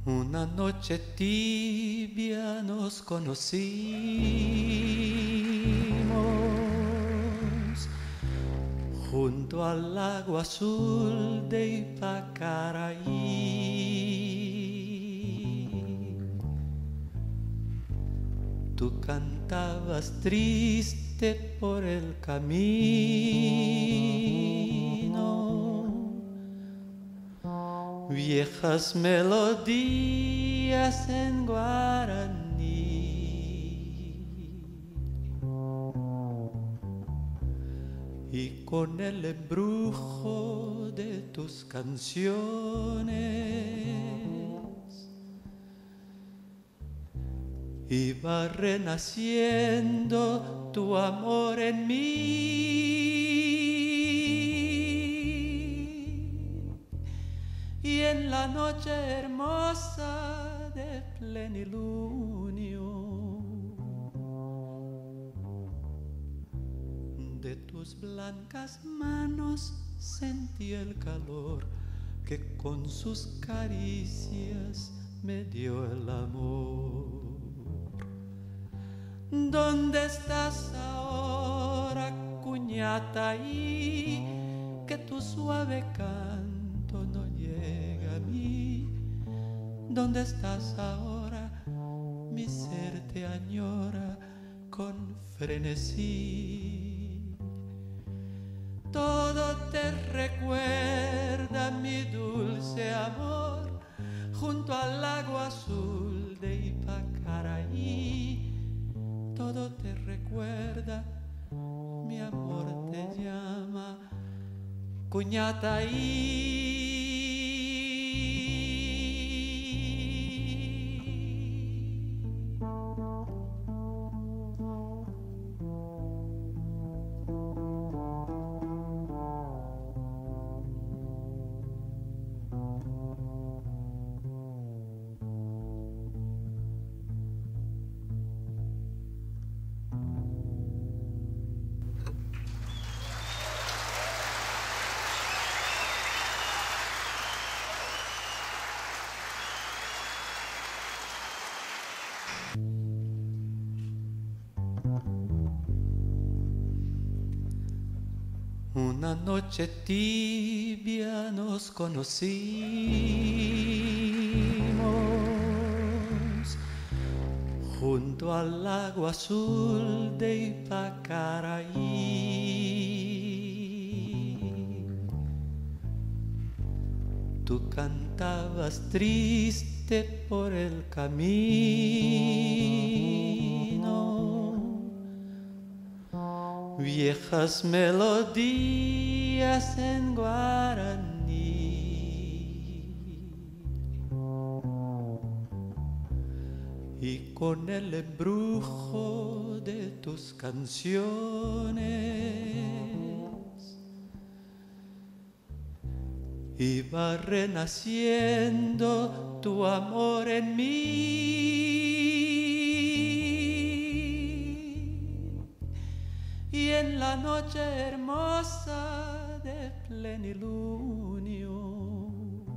Una noche tibia nos conocimos junto al lago azul de Ipacaraí. Tú cantabas triste por el camino, viejas melodías en guaraní, y con el embrujo de tus canciones iba renaciendo tu amor en mí. Y en la noche hermosa de plenilunio de tus blancas manos sentí el calor que con sus caricias me dio el amor. ¿Dónde estás ahora, Cuñataí? Que tu suave canto no llega a mí. ¿Dónde estás ahora? Mi ser te añora con frenesí. Todo te recuerda, mi dulce amor, junto al lago azul de Ipacaraí. Todo te recuerda, mi amor te llama Cuñataí. Una noche tibia nos conocimos junto al lago azul de Ipacaraí. Tú cantabas triste por el camino, viejas melodías en guaraní, y con el embrujo de tus canciones iba renaciendo tu amor en mí. Y en la noche hermosa de plenilunio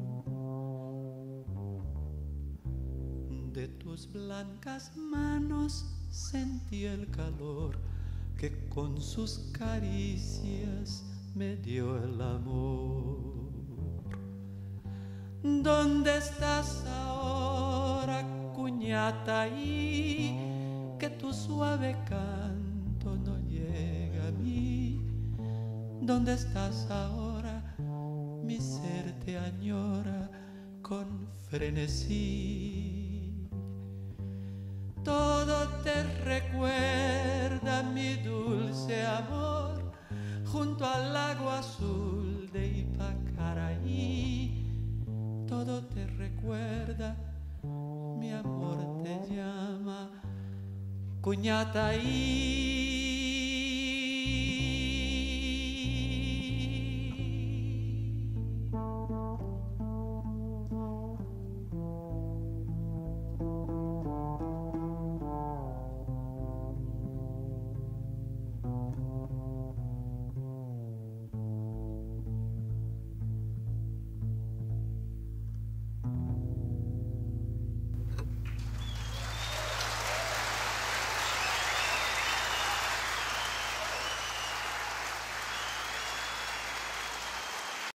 de tus blancas manos sentí el calor que con sus caricias me dio el amor. ¿Dónde estás ahora, Cuñataí? Que tu suave canto no llega a mí. ¿Dónde estás ahora? Mi ser te añora con frenesí. Todo te recuerda, mi dulce amor, junto al lago azul de Ipacaraí. Todo te recuerda, mi amor te llama Cuñataí.